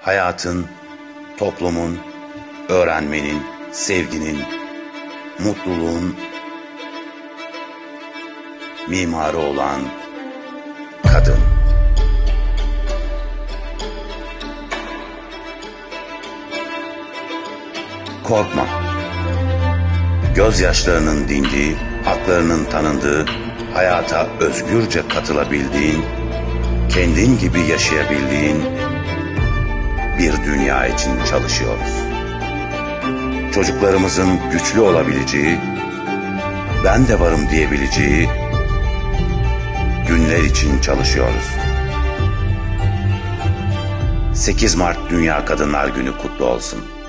hayatın, toplumun, öğrenmenin, sevginin, mutluluğun mimarı olan kadın. Korkma. Gözyaşlarının dindiği, haklarının tanındığı, hayata özgürce katılabildiğin, kendin gibi yaşayabildiğin bir dünya için çalışıyoruz. Çocuklarımızın güçlü olabileceği, ben de varım diyebileceği günler için çalışıyoruz. 8 Mart Dünya Kadınlar Günü kutlu olsun.